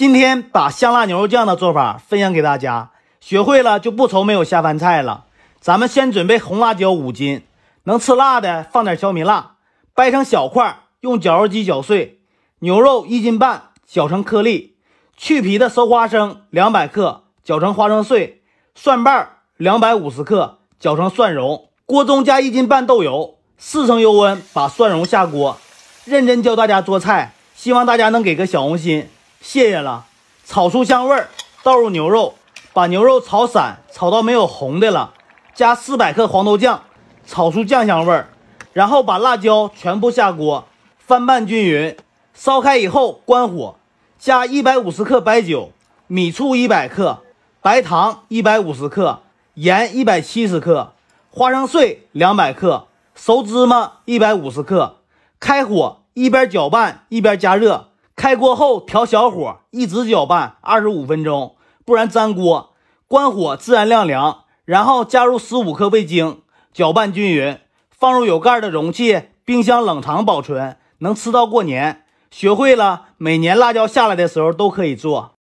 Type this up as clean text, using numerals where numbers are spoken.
今天把香辣牛肉酱的做法分享给大家，学会了就不愁没有下饭菜了。咱们先准备红辣椒5斤，能吃辣的放点小米辣，掰成小块，用绞肉机绞碎。牛肉1斤半，绞成颗粒。去皮的熟花生200克，绞成花生碎。蒜瓣250克，绞成蒜蓉。锅中加1斤半豆油，4成油温把蒜蓉下锅。认真教大家做菜，希望大家能给个小红心，谢谢了。炒出香味儿，倒入牛肉，把牛肉炒散，炒到没有红的了，加400克黄豆酱，炒出酱香味儿，然后把辣椒全部下锅，翻拌均匀。烧开以后关火，加150克白酒，米醋100克，白糖150克，盐170克，花生碎200克，熟芝麻150克。开火，一边搅拌一边加热。开锅后调小火，一直搅拌25分钟，不然粘锅。关火自然晾凉，然后加入15克味精，搅拌均匀，放入有盖的容器，冰箱冷藏保存，能吃到过年。学会了，每年辣椒下来的时候都可以做。